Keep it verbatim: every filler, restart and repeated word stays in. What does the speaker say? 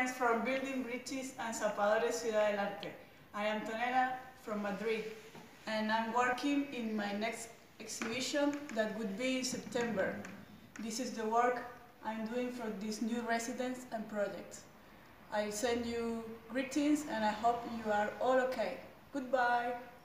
from Building Bridges and Zapadores Ciudad del Arte. I am Antonella from Madrid, and I'm working in my next exhibition that would be in September. This is the work I'm doing for these new residents and projects. I send you greetings and I hope you are all okay. Goodbye!